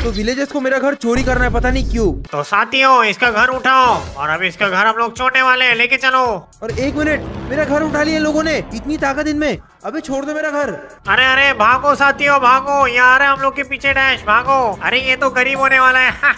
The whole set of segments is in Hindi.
तो विलेजर्स को मेरा घर चोरी करना है, पता नहीं क्यों। तो साथियों इसका घर उठाओ और अब इसका घर हम लोग छोड़ने वाले हैं, लेके चलो। और एक मिनट, मेरा घर उठा लिया लोगों ने, इतनी ताकत इनमें। अबे छोड़ दो मेरा घर। अरे अरे भागो साथियों भागो, यहाँ आ रहे हैं हम लोग के पीछे डैश, भागो। अरे ये तो गरीब होने वाला है।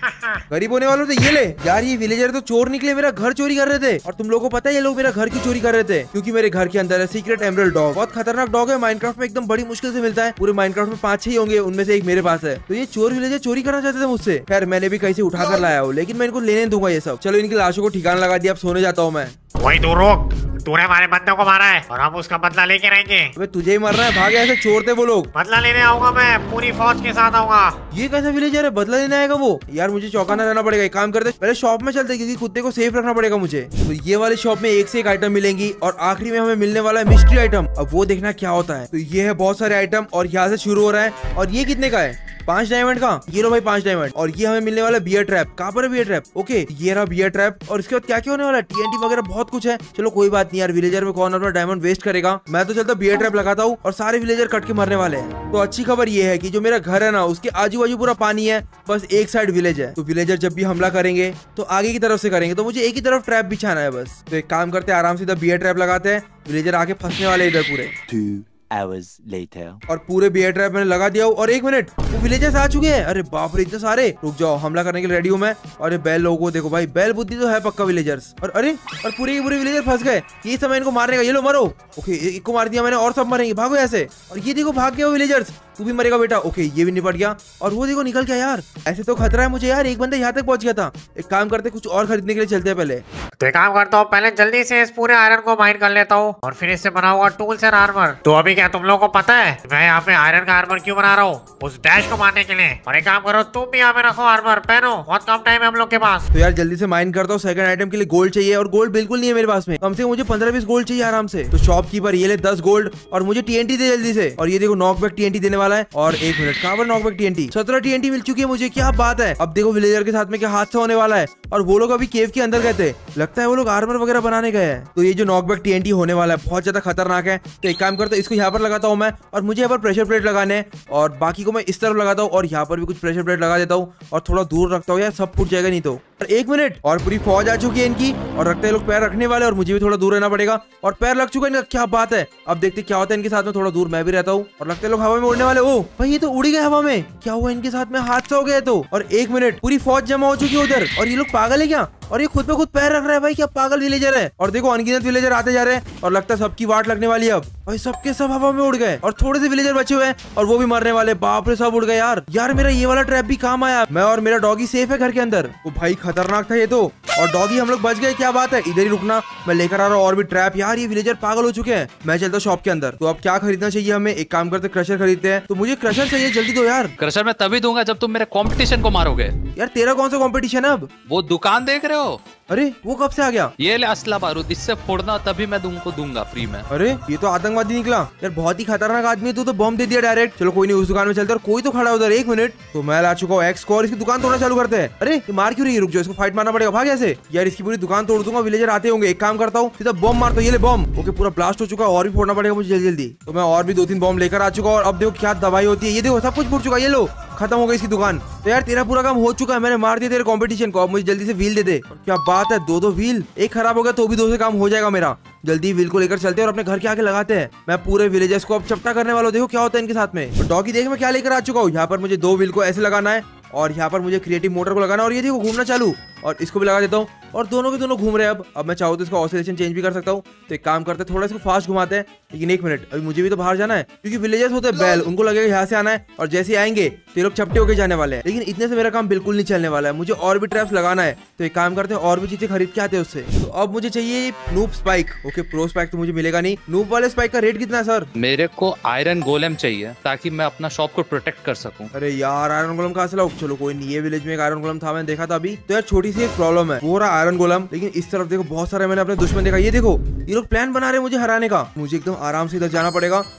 गरीब होने वालों तो ये ले यार, ये विलेजर तो चोर निकले, मेरा घर चोरी कर रहे थे। और तुम लोगों को पता है ये लोग मेरा घर क्यों चोरी कर रहे थे? क्योंकि मेरे घर के अंदर है सीक्रेट एमरल्ड डॉग। बहुत खतरनाक डॉग है, माइनक्राफ्ट में एकदम बड़ी मुश्किल से मिलता है। पूरे माइनक्राफ्ट में 5-6 होंगे, उनमें से एक मेरे पास है। तो ये चोर विलेजर चोरी करना चाहते थे मुझसे। खैर मैंने भी कहीं से उठा कर लाया हूँ, लेकिन मैं इनको लेने दूंगा ये सब। चलो इनकी लाशों को ठिकाना लगा दिया, अब सोने जाता हूँ मैं। वही तू रोक, तूने हमारे बंदों को मारा है और हम उसका बदला लेके रहेंगे। अबे तुझे ही मरना है, भागे, ऐसे चोर थे वो लोग। बदला लेने आऊंगा मैं, पूरी फौज के साथ आऊंगा। ये कैसा विलेजर है, बदला लेने आएगा वो? यार मुझे चौंकाना रहना पड़ेगा। एक काम करते पहले शॉप में चलते, क्योंकि कुत्ते को सेफ रखना पड़ेगा मुझे। तो ये वाली शॉप में एक से एक आइटम मिलेंगी और आखिरी में हमें मिलने वाला है मिस्ट्री आइटम। अब वो देखना क्या होता है। तो ये है बहुत सारे आइटम और यहाँ से शुरू हो रहा है। और ये कितने का है? 5 डायमंड का। ये लो भाई 5 डायमंड। और ये हमें मिलने वाला बियर ट्रैप। कहाँ पर है बियर ट्रैप? ओके ये रहा बियर ट्रैप। और इसके बाद क्या क्या होने वाला है? TNT वगैरह बहुत कुछ है। चलो कोई बात नहीं यार, विलेजर में कौन अपना डायमंड वेस्ट करेगा। मैं तो चलता बियर ट्रैप लगाता हूँ और सारे विलेजर कट के मरने वाले हैं। तो अच्छी खबर ये है कि जो मेरा घर है ना, उसके आजू बाजू पूरा पानी है, बस एक साइड विलेज है। तो विलेजर जब भी हमला करेंगे तो आगे की तरफ से करेंगे, तो मुझे एक ही तरफ ट्रैप बिछाना है बस। तो एक काम करते हैं, आराम से इधर बियर ट्रैप लगाते हैं। विलेजर आके फंसने वाले इधर पूरे। 2 hours later. और पूरे बियर ट्रैप मैंने लगा दिया। और एक मिनट, वो विलेजर्स आ चुके हैं। अरे बाप रे इतने सारे। रुक जाओ, हमला करने के लिए रेडी हूँ मैं। अरे बैल लोगों को देखो भाई, बैल बुद्धि तो है पक्का विलेजर्स। और अरे और पूरे के पूरे विलेजर फंस गए। ये समय इनको मारने का, ये लो मरो। ओके एक को मार दिया मैंने और सब मरेंगे, भागो ऐसे। और ये देखो भाग गया वो विलेजर्स, तू भी मरेगा बेटा। ओके ये भी निपट गया। और वो देखो निकल गया यार। ऐसे तो खतरा है मुझे यार, एक बंदा यहाँ तक पहुंच गया था। एक काम करते कुछ और खरीदने के लिए चलते हैं पहले। तो एक काम करता हूँ, पहले जल्दी से इस पूरे आयरन को माइन कर लेता हूँ और फिर इससे बनाऊंगा टूल्स एंड आर्मर। तो अभी क्या तुम लोगों को पता है मैं यहाँ पे आयरन का आर्मर क्यों बना रहा हूँ? उस डैश को मारने के लिए। और एक काम करो, तुम भी यहाँ पे रखो आर्मर, पहनो, बहुत कम टाइम है हम लोग के पास। तो यार जल्दी से माइन करता हूँ। सेकंड आइटम के लिए गोल्ड चाहिए और गोल्ड बिल्कुल नहीं है मेरे पास में। कम से कम मुझे 15-20 गोल्ड चाहिए आराम से। तो शॉपकीपर ये ले 10 गोल्ड और मुझे TNT दे जल्दी से। और ये देखो नॉकबैक TNT देने वाला है। और एक मिनट, कहाँ पर नॉकबैक TNT? 17 TNT मिल चुकी है मुझे, क्या बात है। अब देखो विलेजर के साथ में क्या हादसा होने वाला है। और वो लोग अभी केव के अंदर गए थे, लगता है वो लोग आर्मर वगैरह बनाने गए हैं। तो ये जो नॉकबैक TNT होने वाला है बहुत ज्यादा खतरनाक है। तो एक काम करता हूँ, इसको यहाँ पर लगाता हूँ मैं। और मुझे यहाँ पर प्रेशर प्लेट लगाने हैं और बाकी को मैं इस तरफ लगाता हूँ और यहाँ पर भी कुछ प्रेशर प्लेट लगा देता हूँ और थोड़ा दूर रखता हूँ यार, सब फूट जाएगा नहीं तो। और एक मिनट, और पूरी फौज आ चुकी है इनकी और रखते हैं लोग पैर रखने वाले और मुझे भी थोड़ा दूर रहना पड़ेगा। और पैर लग चुका है इनका, क्या बात है। अब देखते क्या होता है इनके साथ में, थोड़ा दूर मैं भी रहता हूँ। और लगते लोग हवा में उड़ने वाले। ओ भाई ये तो उड़ी गए हवा में, क्या हुआ इनके साथ में? हादसा हो गया तो। और एक मिनट, पूरी फौज जमा हो चुकी है उधर। और ये लोग पागल है क्या? और ये खुद पे खुद पैर रख रहा है भाई, क्या पागल विलेजर है। और देखो अनगिनत विलेजर आते जा रहे हैं और लगता है सबकी वाट लगने वाली है अब। भाई सबके सब हवा में उड़ गए और थोड़े से विलेजर बचे हुए हैं और वो भी मरने वाले। बाप रे सब उड़ गए यार। यार मेरा ये वाला ट्रैप भी काम आया, मैं और मेरा डॉगी सेफ है घर के अंदर। ओ भाई खतरनाक था ये तो। और डॉगी हम लोग बच गए, क्या बात है। इधर ही रुकना, मैं लेकर आ रहा हूँ और भी ट्रैप। यार ये विलेजर पागल हो चुके हैं। मैं चलता शॉप के अंदर। तो अब क्या खरीदना चाहिए हमें? एक काम करते क्रशर खरीदते हैं। तो मुझे क्रशर चाहिए, जल्दी दो यार। क्रशर मैं तभी दूंगा जब तुम मेरे कंपटीशन को मारोगे। यार तेरा कौन सा कंपटीशन है अब? वो दुकान देख रहे हो? अरे वो कब से आ गया? ये ले असला बारूद, इससे फोड़ना तभी मैं तुमको दूंगा फ्री में। अरे ये तो आतंकवादी निकला यार, बहुत ही खतरनाक आदमी है। तू तो बम दे दिया डायरेक्ट। चलो कोई नहीं, उस दुकान में चलते। और कोई तो खड़ा उधर। एक मिनट, तो मैं ला चुका हूँ एक्स को और इसकी दुकान तोड़ना चालू करते हैं। अरे ये मार क्यों रही है? रुक जाओ, इसको फाइट मारना पड़ेगा। भाग ऐसे यार, इसकी पूरी दुकान तोड़ दूंगा, विलेजर आते होंगे। एक काम करता हूँ, सीधा बम मारता हूँ। ये ले बम। ओके पूरा ब्लास्ट हो चुका है और भी फोड़ना पड़ेगा मुझे जल्दी जल्दी। तो मैं और भी 2-3 बम लेकर आ चुका हूँ। और अब देखो क्या दवाई होती है, ये देखो सब कुछ फूट चुका है। ये लो खत्म हो गई इसकी दुकान। तो यार तेरा पूरा काम हो चुका है, मैंने मार दिया तेरे कंपटीशन को। अब मुझे जल्दी से व्हील दे दे। क्या बात है, 2-2 व्हील। एक खराब हो गया तो भी 2 से काम हो जाएगा मेरा। जल्दी व्हील को लेकर चलते हैं और अपने घर के आगे लगाते हैं। मैं पूरे विलेजर्स को अब चपटा करने वाला हूँ। देखो क्या होता है इनके साथ में। डॉगी देख मैं क्या लेकर आ चुका हूँ। यहाँ पर मुझे 2 व्हील को ऐसे लगाना है और यहाँ पर मुझे क्रिएटिव मोटर को लगाना। और ये देखो घूमना चालू, और इसको भी लगा देता हूँ। और दोनों के दोनों घूम रहे हैं। अब मैं चाहूँ तो इसका ऑसिलेशन चेंज भी कर सकता हूँ। तो एक काम करते हैं, थोड़ा इसको फास्ट घुमाते हैं। लेकिन एक मिनट, अभी मुझे भी तो बाहर जाना है, क्योंकि विलेजर्स होते हैं बैल, उनको लगेगा यहाँ से आना है और जैसे आएंगे तो ये लोग चपटे होके जाने वाले हैं। लेकिन इतने से मेरा काम बिल्कुल नहीं चलने वाला है, मुझे और भी ट्रैप्स लगाना है। तो एक काम करते हैं, और भी चीजें खरीद के आते हैं उससे। तो अब मुझे चाहिए noob spike. Okay pro spike तो मुझे मिलेगा नहीं। नूब वाले स्पाइक का रेट कितना है सर? मेरे को आयरन गोलेम चाहिए ताकि मैं अपना शॉप को प्रोटेक्ट कर सकूं। अरे यार आयरन गोलम कहाँ से लाऊं? चलो कोई नहीं, ये विलेज में एक आयरन गोलम था, मैंने देखा था अभी। तो यार छोटी सी एक प्रॉब्लम है, वो रहा आयरन गोलम। लेकिन इस तरफ देखो बहुत सारे मैंने अपने दुश्मन देखा। ये देखो ये लोग प्लान बना रहे हैं मुझे हराने का। मुझे एकदम आराम से इधर जाना पड़ेगा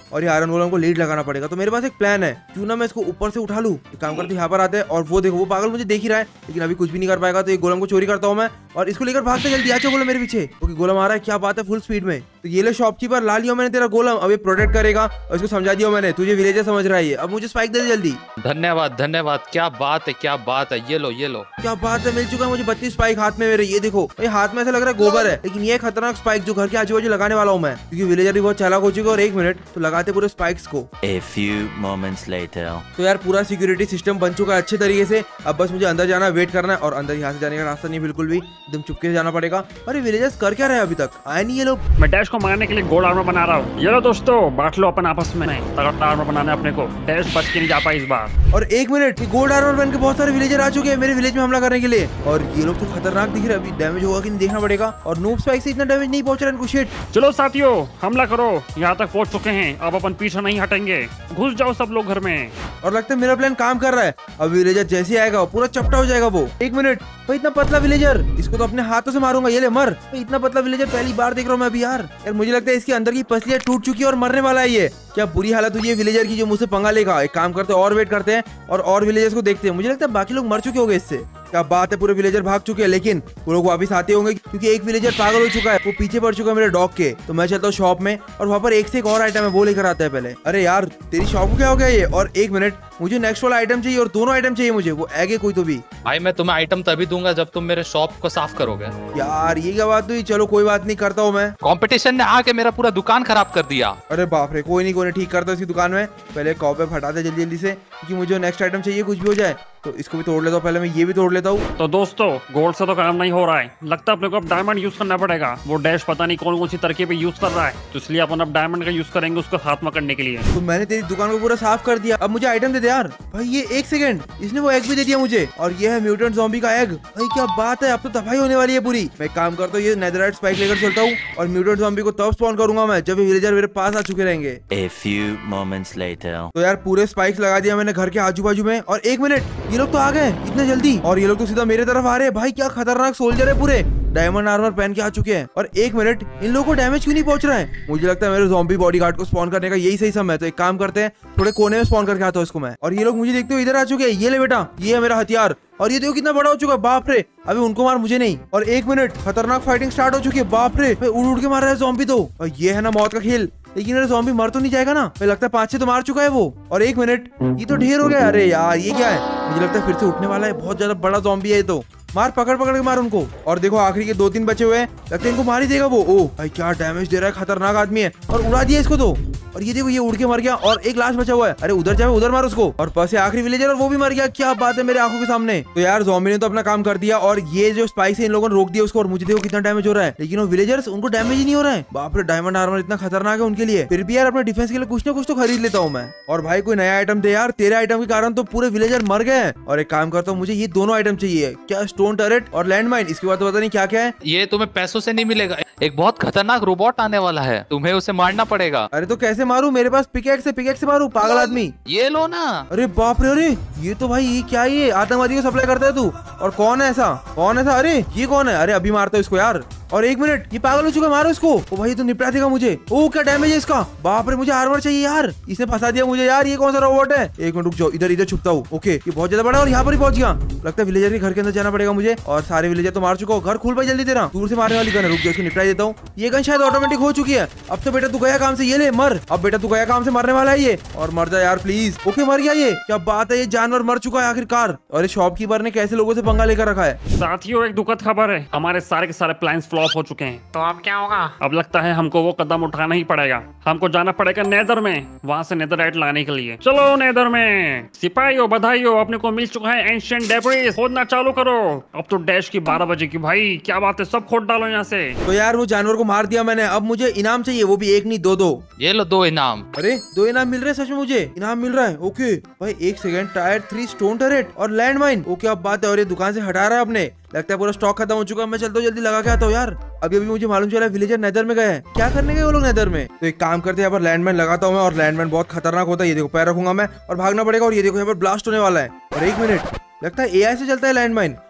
और ये आयरन गोलम को लीड लगाना पड़ेगा। तो मेरे पास एक प्लान है, क्यों ना मैं इसको ऊपर से उठा लूं। एक काम करते यहाँ पर आते हैं और वो देखो वो पागल मुझे देख ही रहा है लेकिन अभी कुछ भी नहीं कर पाएगा। तो एक गोलम को चोरी करता हूँ मैं और इसको लेकर भागते जल्दी। आचो गोलम मेरे पीछे, क्योंकि गोलम आ रहा है, क्या बात है, फुल स्पीड में। तो ये ले शॉपकीपर, ला लिया मैंने तेरा गोलम, अब ये प्रोटेक्ट करेगा और इसको समझा दिया मैंने, तुझे विलेजर समझ रहा है। अब मुझे स्पाइक दे दे जल्दी। धन्यवाद धन्यवाद, क्या बात है क्या बात है, ये लो ये लो। क्या बात है, मिल चुका है मुझे 32 स्पाइक हाथ में मेरे। ये देखो ये हाथ में ऐसा लग रहा है गोबर है, लेकिन ये खतरनाक स्पाइक जो घर के आजू बाजू लगाने वाला हूँ मैं, क्योंकि विलेजर भी बहुत चालाक हो चुके हैं। और 1 मिनट तो लगाते पूरे स्पाइक्स को। A few moments later. तो यार पूरा सिक्योरिटी सिस्टम बन चुका है अच्छे तरीके से। अब बस मुझे अंदर जाना, वेट करना है। और अंदर यहाँ से जाने का रास्ता नहीं बिल्कुल भी, एकदम चुपके से जाना पड़ेगा। अरे विलेजर्स कर क्या रहे हैं अभी तक, आए नहीं ये लोग। मैं डैश को मारने के लिए गोल्ड आर्मर बना रहा हूँ। ये लो दोस्तों, बांट लो अपन आपस में, तगड़ा आर्मर बनाना है अपने को। डैश बच के नहीं जा पाई इस बार। और 1 मिनट, ये गोल्ड आर्मर बन के बहुत सारे विलेजर आ चुके हैं मेरे विलेज में हमला करने के लिए। और ये लोग तो खतरनाक दिख रहे हैं, अभी डैमेज होगा कि नहीं देखना पड़ेगा। और नूब स्पाइक से इतना डैमेज नहीं पहुंच रहा है इनको। शिट, चलो साथियों हमला करो, यहाँ तक पहुँच चुके हैं, अब अपन पीछे नहीं हटेंगे। घुस जाओ सब लोग घर में। और लगता है मेरा प्लान काम कर रहा है। अब विलेजर जैसे आएगा पूरा चपटा हो जाएगा वो। 1 मिनट, भाई इतना पतला विलेजर, इसको तो अपने हाथों से मारूंगा। ये ले मर। भाई इतना पतला विलेजर पहली बार देख रहा हूँ मैं अभी यार। मुझे लगता है इसके अंदर की पसलियां टूट चुकी है और मरने वाला है ये। क्या बुरी हालत हुई है विलेजर की जो मुझसे पंगा लेगा। एक काम करते हैं और वेट करते हैं और विलेजर्स को देखते हैं। मुझे लगता है बाकी लोग मर चुके होंगे इससे। क्या बात है, पूरे विलेजर भाग चुके हैं, लेकिन वो लोग वापस आते होंगे क्योंकि एक विलेजर पागल हो चुका है, वो पीछे पड़ चुका है मेरे डॉग के। तो मैं चलता हूँ शॉप में और वहाँ पर एक से एक और आइटम है वो लेकर आता है पहले। अरे यार तेरी शॉप को क्या हो गया ये। और 1 मिनट, मुझे नेक्स्ट वाला आइटम चाहिए और दोनों आइटम चाहिए मुझे, वो आगे कोई तो भी। भाई मैं तुम्हें आइटम तभी दूंगा जब तुम मेरे शॉप को साफ करोगे। यार ये क्या बात हुई, चलो कोई बात नहीं, करता हूँ मैं। कंपटीशन ने आके मेरा पूरा दुकान खराब कर दिया। अरे बाप रे, कोई नहीं ठीक करता इसकी दुकान में। पहले कॉपे हटाते जल्दी जल्दी से, क्योंकि मुझे नेक्स्ट आइटम चाहिए, कुछ भी हो जाए। तो इसको भी तोड़ लेता हूँ पहले, मैं ये भी तोड़ लेता हूँ। तो दोस्तों गोल्ड से तो काम नहीं हो रहा है, लगता है अपने को अब डायमंड यूज करना पड़ेगा। वो डैश पता नहीं कौन कौन सी तरकीब यूज कर रहा है, तो इसलिए अपन अब डायमंड का यूज करेंगे उसको खात्मा करने के लिए। तो मैंने तेरी दुकान को पूरा साफ कर दिया, अब मुझे आइटम दे दे यार। भाई ये 1 सेकंड, इसने वो एग भी दे दिया मुझे, और ये है म्यूटेंट ज़ॉम्बी का एग। भाई क्या बात है, अब तो तबाही होने वाली है पूरी। मैं काम करता हूँ, ये नेदरराइट स्पाइक लेकर चलता हूँ और म्यूटेंट ज़ॉम्बी को तब स्पॉन करूंगा मैं जब विलेजर मेरे पास आ चुके रहेंगे। A few moments later. तो यार पूरे स्पाइक्स लगा दिया मैंने घर के आजू बाजू में। और 1 मिनट, ये लोग तो आ गए इतने जल्दी, और ये लोग तो सीधा मेरे तरफ आ रहे हैं। भाई क्या खतरनाक सोल्जर है, पूरे डायमंड आर्मर पहन के आ चुके हैं। और 1 मिनट, इन लोगों को डैमेज क्यों नहीं पहुंच रहा है। मुझे लगता है मेरे ज़ॉम्बी बॉडीगार्ड को स्पॉन करने का यही सही समय है। तो एक काम करते हैं, थोड़े कोने में स्पॉन करके आता हूँ इसको मैं। और ये लोग मुझे देखते हुए इधर आ चुके हैं। ये ले बेटा, ये है मेरा हथियार। और ये देखो कितना बड़ा हो चुका है, बाप रे। अभी उनको मार, मुझे नहीं। और 1 मिनट, खतरनाक फाइटिंग स्टार्ट हो चुकी है, बाप रे। उड़ उड़ के मार रहा है ज़ॉम्बी तो। और ये है ना मौत का खेल, लेकिन मेरा ज़ॉम्बी मर तो नहीं जाएगा ना। मुझे लगता है 5-6 तो मार चुका है वो। और 1 मिनट, ये तो ढेर हो गया। अरे यार ये क्या है, मुझे लगता है फिर से उठने वाला है, बहुत ज्यादा बड़ा ज़ॉम्बी है ये तो। मार, पकड़ पकड़ के मार उनको। और देखो आखिरी के 2-3 बचे हुए हैं, लगता है इनको मार ही देगा वो। ओह भाई क्या डैमेज दे रहा है, खतरनाक आदमी है। और उड़ा दिया इसको तो। और ये देखो ये उड़ के मर गया, और एक लाश बचा हुआ है। अरे उधर जाओ, उधर मार उसको। और बस आखिरी विलेजर, और वो भी मर गया। क्या बात है मेरे आंखों के सामने। तो यार ज़ॉम्बी ने तो अपना काम कर दिया, और ये जो स्पाइक है इन लोगों ने रोक दिया उसको। और मुझे देखो कितना डैमेज हो रहा है, लेकिन वो विलेजर्स, उनको डैमेज ही नहीं हो रहा है। बाप रे, डायमंड आर्मर इतना खतरनाक है उनके लिए। फिर भी यार अपने डिफेंस के लिए कुछ ना कुछ तो खरीद लेता हूँ मैं। और भाई कोई नया आइटम दे यार, तेरे आइटम के कारण तो पूरे विलेजर मर गए। और एक काम करता हूँ, मुझे ये दोनों आइटम चाहिए। क्या, स्टोन टरेट और लैंडमाइन। इसके बाद तो पता नहीं क्या क्या है। ये तुम्हें पैसों से नहीं मिलेगा, एक बहुत खतरनाक रोबोट आने वाला है, तुम्हें उसे मारना पड़ेगा। अरे तो कैसे मारूं, मेरे पास पिकेक्स से मारूं, पागल आदमी। ये लो ना। अरे बाप रे, अरे ये तो भाई ये क्या है, ये आतंकवादी को सप्लाई करता है तू। और कौन है ऐसा, कौन है ऐसा। अरे ये कौन है, अरे अभी मारता हूं इसको यार। और 1 मिनट, ये पागल हो चुका है, मारो इसको। ओ भाई तो निपटा देगा मुझे। ओ क्या डैमेज है इसका, बाप रे। मुझे आर्मर चाहिए यार, इसने फंसा दिया मुझे यार। ये कौन सा रोबोट है। 1 मिनट रुक जाओ, इधर इधर छुपता हूँ। ओके ये बहुत ज्यादा बड़ा, और यहाँ पर ही पहुंच गया। लगता है विलेजर के घर के अंदर जाना पड़ेगा मुझे। और सारे विलेजर तो मार चुका हूँ। घर खुल भाई जल्दी, तेरा दूर से मारने वाली गन है। रुक जाओ, इसको निपटा देता हूँ। ये गन शायद ऑटोमेटिक हो चुकी है। अब तो बेटा तू गया काम से, ये ले मर। अब बेटा तू गया काम से, मरने वाला है ये। और मर जा यार प्लीज। ओके मर गया ये, क्या बात है, ये जानवर मर चुका है आखिरकार। और इस शॉपकीपर ने कैसे लोगों से पंगा लेकर रखा है। साथियों एक दुखद खबर है, हमारे सारे के सारे प्लान्स फ्लॉप हो चुके हैं। तो अब क्या होगा। अब लगता है हमको वो कदम उठाना ही पड़ेगा। हमको जाना पड़ेगा नेदर में, वहाँ से नेदरराइट लाने के लिए। चलो नेदर में। सिपाहियों बधाइयों, अपने को मिल चुका है एंशिएंट डेब्रिस। खोदना चालू करो। अब तो डैश की 12 बजे की। भाई क्या बात है, सब खोद डालो यहाँ से। तो यार वो जानवर को मार दिया मैंने, अब मुझे इनाम चाहिए, वो भी 1 नहीं 2-2। ये लो 2 इनाम। अरे 2 इनाम मिल रहे हैं, सच में मुझे इनाम मिल रहा है। ओके भाई 1 सेकंड, टायर 3 स्टोन टरेट और लैंडमाइन। ओके अब बात है। और ये दुकान से हटा रहा है अपने, लगता है पूरा स्टॉक खत्म हो चुका है। मैं चलता हूँ, जल्दी लगा के आता हूँ यार। अभी अभी मुझे मालूम चला विलेजर नेदर में गए हैं। क्या करने गए वो लोग नेदर में। तो एक काम करते हैं, यहाँ पर लैंडमाइन लगाता हूँ मैं। और लैंडमाइन बहुत खतरनाक होता है, ये देखो पैर रखूंगा मैं और भागना पड़ेगा। और ये देखो यहाँ पर ब्लास्ट होने वाला है। और 1 मिनट, लगता है AI से चलता है लैंडमाइन।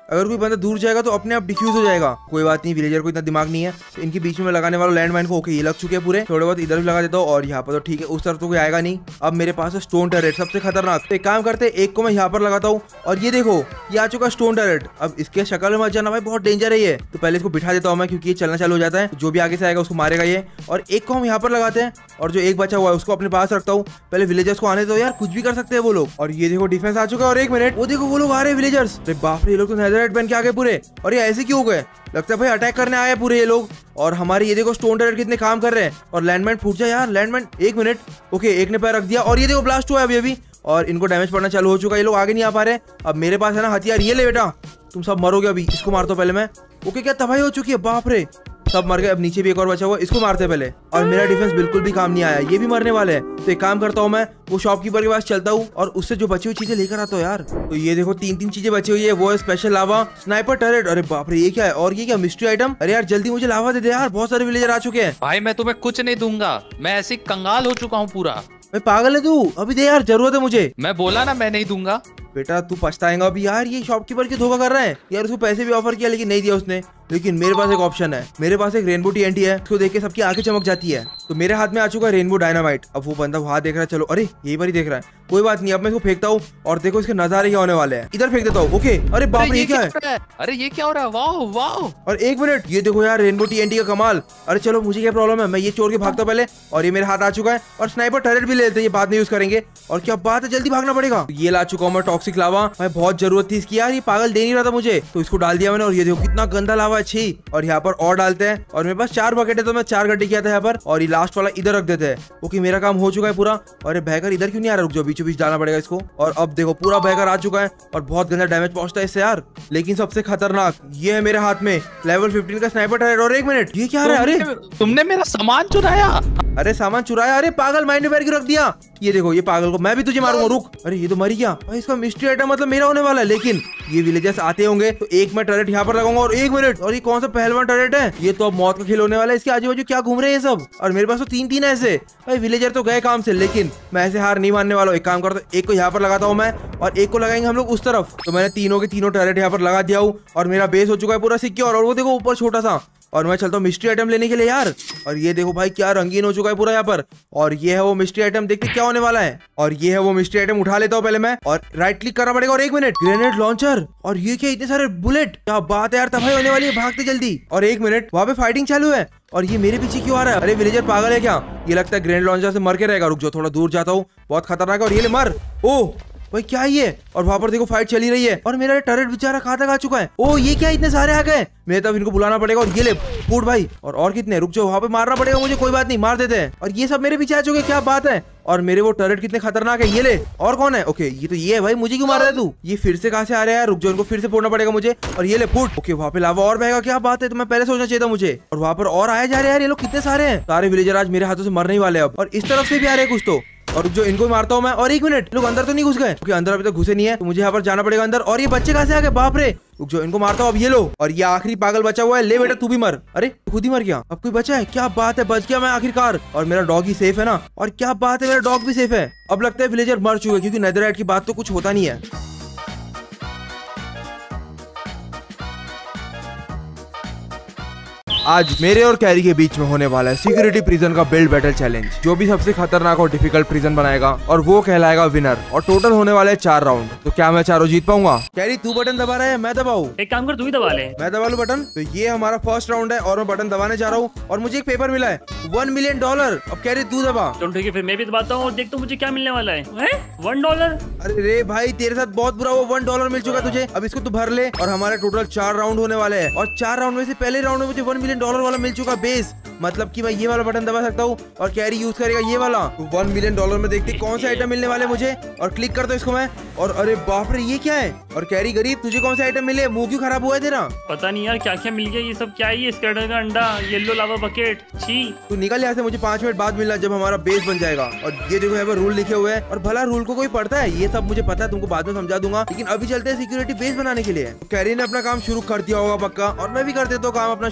अगर कोई बंदा दूर जाएगा तो अपने आप डिफ्यूज हो जाएगा। कोई बात नहीं, विलेजर को इतना दिमाग नहीं है तो इनके बीच में लगाने वाला लैंड माइन को। ओके, ये लग चुके हैं पूरे, थोड़े बहुत इधर भी लगा देता हूँ और यहाँ पर तो ठीक है, उस तरफ तो कोई आएगा नहीं। अब मेरे पास है स्टोन टरेट, सबसे खतरनाक। तो एक काम करते हैं, एक को मैं यहाँ पर लगाता हूँ और ये देखो ये आ चुका स्टोन टरेट। अब इसके शक्ल में मत जाना भाई, बहुत डेंजर है ये। तो पहले इसको बिठा देता हूँ मैं, क्योंकि ये चलना चालू हो जाता है, जो भी आगे से आएगा उसको मारेगा ये। और एक को हम यहाँ पर लगाते हैं और जो एक बचा हुआ है उसको अपने पास रखता हूँ। पहले विलेजर्स को आने दो यार, कुछ भी कर सकते हैं वो लोग। और ये देखो डिफेंस आ चुका है। और एक मिनट, वो देखो वो लोग आ रहे हैं विलेजर्स। अरे बाप रे, ये लोग तो नेदरराइट पहन के आ गए पूरे। और ये ऐसे क्यों हो गए? लगता है भाई अटैक करने आए पूरे ये लोग। और हमारे ये देखो स्टोन टरेट कितने काम कर रहे हैं। और लैंडमाइन फूट जाए यार, लैंडमाइन। एक मिनट, ओके एक ने पैर रख दिया और ये देखो ब्लास्ट हुआ है अभी और इनको डैमेज पड़ना चालू हो चुका है। ये लोग आगे नहीं आ पा रहे। अब मेरे पास है ना हथियार, ये ले बेटा, तुम सब मरोगे अभी। इसको मारता हूं पहले मैं। ओके, क्या तबाही हो चुकी है, बाप रे, सब मर गए। अब नीचे भी एक और बचा हुआ, इसको मारते पहले। और मेरा डिफेंस बिल्कुल भी काम नहीं आया, ये भी मरने वाले हैं। तो एक काम करता हूँ, मैं वो शॉपकीपर के पास चलता हूँ और उससे जो बची हुई चीजें लेकर आता हूँ यार। तो ये देखो 3 चीजें बची हुई है। वो है स्पेशल लावा, स्नाइपर टरेट। अरे बाप रे, ये क्या है? और ये क्या मिस्ट्री आइटम? अरे यार जल्दी मुझे लावा दे दे यार, बहुत सारे विलेजर आ चुके हैं। भाई मैं तुम्हें कुछ नहीं दूंगा, मैं ऐसे कंगाल हो चुका हूँ पूरा। भाई पागल है तू, अभी दे यार, जरूरत है मुझे। मैं बोला ना मैं नहीं दूंगा। बेटा तू पछताएगा अभी यार, ये शॉपकीपर क्यों धोखा कर रहा है यार? उसको पैसे भी ऑफर किया लेकिन नहीं दिया उसने। लेकिन मेरे पास एक ऑप्शन है, मेरे पास एक रेनबो टीएनटी है, उसको देख के सबकी आंखें चमक जाती है। तो मेरे हाथ में आ चुका है रेनबो डायनामाइट। अब वो बंदा वहां देख रहा है, चलो, अरे यही पर ही देख रहा है, कोई बात नहीं। अब मैं इसको फेंकता हूँ और देखो इसके नजारे क्या होने वाले हैं। इधर फेंक देता हूँ। ओके, अरे बाप रे, ये क्या है? अरे ये क्या हो रहा है? Wow wow. और एक मिनट, ये देखो यार रेनबो टीएनटी का कमाल। अरे चलो, मुझे क्या प्रॉब्लम है, मैं ये चोर के भागता पहले। और ये मेरे हाथ आ चुका है और स्नाइपर टरेट भी ले लेते हैं, ये बाद में यूज करेंगे। और क्या बात है, जल्दी भागना पड़ेगा। ये ला चुका हूँ मैं टॉक्सिक लावा, भाई बहुत जरूरत थी इसकी यार, ये पागल दे नहीं रहा था मुझे, तो इसको डाल दिया मैंने। और ये देखो कितना गंदा लावा है, अच्छी। और यहाँ पर और डालते हैं और मेरे पास 4 बकेट है तो मैं 4 गड्ढे किया था यहाँ पर। और ये लास्ट वाला इधर रख देते हैं। ओके, मेरा काम हो चुका है पूरा। अरे बहकर इधर क्यों नहीं आ रहा? रुक जाओ, बीचों बीच डालना पड़ेगा इसको। और अब देखो पूरा बहकर आ चुका है और बहुत गंदा डैमेज पहुंचता है इससे यार। लेकिन सबसे खतरनाक ये है मेरे हाथ में, लेवल 15 का स्नाइपर टरेट। और एक मिनट, ये क्या है? अरे तुमने मेरा सामान चुराया। अरे सामान चुराया? अरे पागल, माइंड में पैर क्यों रख दिया? ये देखो ये पागल को मैं भी तुझे मारूंगा, रुक। अरे ये तो मर गया भाई, इसका मिस्ट्री आइटम मतलब मेरा होने वाला है। लेकिन ये विलेजर्स आते होंगे तो एक मैं टरेट यहाँ पर लगाऊंगा। और एक मिनट, और ये कौन सा पहलवान टरेट है? ये तो अब मौत का खेल होने वाला है। इसके आजू बाजू क्या घूम रहे हैं सब? और मेरे पास तो 3 ऐसे। भाई विलेजर तो गए काम से, लेकिन मैं ऐसे हार नहीं मानने वाला हूँ। एक काम करता हूँ, एक को यहाँ पर लगाता हूँ मैं और एक को लगाएंगे हम लोग उस तरफ। तो मैंने तीनों के तीनों टरेट यहाँ पर लगा दिया हूँ और मेरा बेस हो चुका है पूरा सिक्योर। और वो देखो ऊपर छोटा सा, और मैं चलता हूँ मिस्ट्री आइटम लेने के लिए यार। और ये देखो भाई क्या रंगीन हो चुका है पूरा यहाँ पर। और ये है वो मिस्ट्री आइटम, देखते क्या होने वाला है। और ये है वो मिस्ट्री आइटम, उठा लेता हूँ पहले मैं और राइट क्लिक करना पड़ेगा। और एक मिनट, ग्रेनेड लॉन्चर। और ये क्या इतने सारे बुलेट, क्या बात है यार, तबाही होने वाली है, भागते जल्दी। और एक मिनट, वहाँ पे फाइटिंग चालू है और ये मेरे पीछे क्यों आ रहा है? अरे विलेजर पागल है क्या? ये लगता है ग्रेनेड लॉन्चर से मर के रहेगा। रुक जाओ, थोड़ा दूर जाता हूँ, बहुत खतरनाक है। और ये ले मर। ओह भाई क्या ये? और वहां पर देखो फाइट चली रही है और मेरा टरेट बेचारा कहाँ तक आ चुका है। ओ ये क्या, इतने सारे आ गए? मेरे तब इनको बुलाना पड़ेगा। और ये ले फूट भाई। और कितने? रुक जाओ, वहां पे मारना पड़ेगा मुझे, कोई बात नहीं, मार देते हैं। और ये सब मेरे पीछे आ चुके, क्या बात है। और मेरे वो टरेट कितने खतरनाक है। ये ले, और कौन है? ओके, ये तो ये है भाई, मुझे क्यों मार रहा है तू? ये फिर से कहाँ से आ रहा है यार? रुक जाओ, इनको फिर से फोड़ना पड़ेगा मुझे। और ये ले फूट। ओके, वहां पे लावा और बहेगा, क्या बात है, तो मैं पहले सोचना चाहिए था मुझे। और वहां पर और आया जा रहे हैं यार, ये लोग कितने सारे हैं। सारे विलेजर आज मेरे हाथों से मरने ही वाले अब। और इस तरफ से भी आ रहे हैं कुछ तो। और जो इनको मारता हूँ मैं। और एक मिनट, लोग अंदर तो नहीं घुस गए? क्योंकि अंदर अभी तक घुसे नहीं है, तो मुझे यहाँ पर जाना पड़ेगा अंदर। और ये बच्चे कहाँ से आ गए? बाप रे, रुक जाओ, इनको मारता हूँ। अब ये लो, और ये आखिरी पागल बचा हुआ है, ले बेटा तू भी मर। अरे खुद ही मर गया, अब कोई बचा है? क्या बात है, बच गया मैं आखिरकार। और मेरा डॉग ही सेफ है ना? और क्या बात है, मेरा डॉग भी सेफ है। अब लगता है विलेजर मर चुके, क्योंकि नेदरराइट की बात तो कुछ होता नहीं है। आज मेरे और कैरी के बीच में होने वाला है सिक्योरिटी प्रिजन का बिल्ड बैटल चैलेंज। जो भी सबसे खतरनाक और डिफिकल्ट प्रिजन बनाएगा और वो कहलाएगा विनर। और टोटल होने वाले 4 राउंड। तो क्या मैं चारों जीत पाऊंगा? कैरी तू बटन दबा रहा है, मैं दबाऊं? एक काम कर, तू ही दबा ले। मैं दबा लूं बटन? तो ये हमारा फर्स्ट राउंड है और मैं बटन दबाने जा रहा हूँ और मुझे एक पेपर मिला है, $1 मिलियन। अब कैरी तू दबा। तो ठीक है, फिर मैं भी दबाता हूँ और देख तो मुझे क्या मिलने वाला है। $1? अरे रे भाई, तेरे साथ बहुत बुरा, वो $1 मिल चुका तुझे। अब इसको तू भर ले। और हमारे टोटल 4 राउंड होने वाले हैं और 4 राउंड में से पहले राउंड में मुझे $1 मिलियन वाला मिल चुका बेस। मतलब कि मैं ये वाला बटन दबा सकता हूँ और कैरी यूज करेगा ये वाला। तो $1 मिलियन में देखते कौन सा आइटम मिलने वाले मुझे। और क्लिक करता हूँ इसको मैं। और अरे बाप रे, ये क्या है? और कैरी गरीब, तुझे कौन सा आइटम मिले? मुंह क्यों खराब हुआ है तेरा? पता नहीं यार क्या क्या मिल गया, ये सब क्या है? ये स्केटर का अंडा, येलो लावा बकेट, छी। तू निकल यहाँ से, मुझे 5 मिनट बाद मिलना जब हमारा बेस बन जाएगा। और ये देखो यहाँ पर रूल लिखे हुए हैं। और भला रूल को कोई पढ़ता है? ये सब मुझे पता है, तुमको बाद में समझा दूंगा। लेकिन अभी चलते हैं सिक्योरिटी बेस बनाने के लिए। कैरी ने अपना काम शुरू कर दिया होगा पक्का, और मैं भी कर देता हूँ काम अपना शुरू।